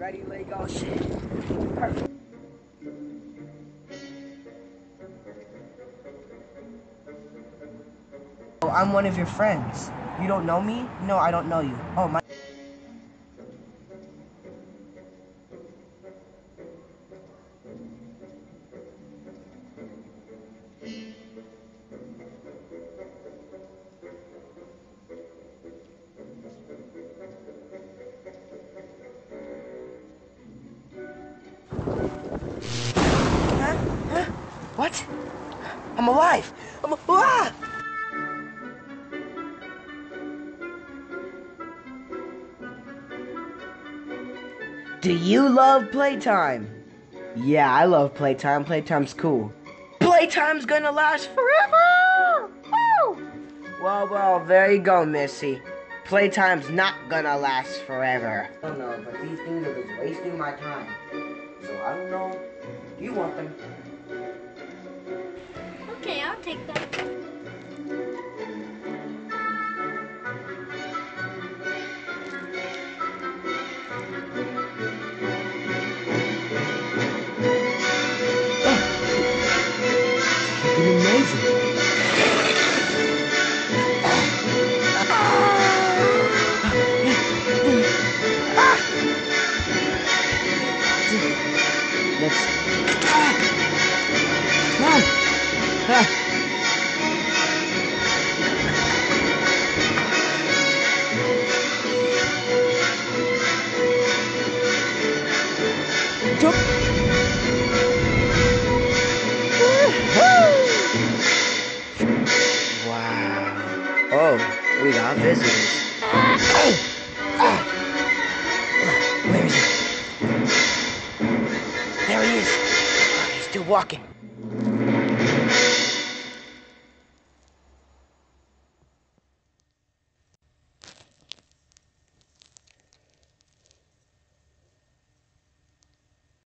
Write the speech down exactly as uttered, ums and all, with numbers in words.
Ready, Lego? Shit. Perfect. Oh, I'm one of your friends. You don't know me? No, I don't know you. Oh, my... Huh? Huh? What? I'm alive! I'm a... Ah! Do you love playtime? Yeah, I love playtime. Playtime's cool. Playtime's gonna last forever! Woo! Well, well, there you go, Missy. Playtime's not gonna last forever. I don't know, but these things are just wasting my time. So I don't know. Do you want them? Okay, I'll take them. Amazing. Let's... Mom! Ah. Jump! Wow. Oh, we got visitors. Oh! Oh! Where is he? There he is. He's still walking.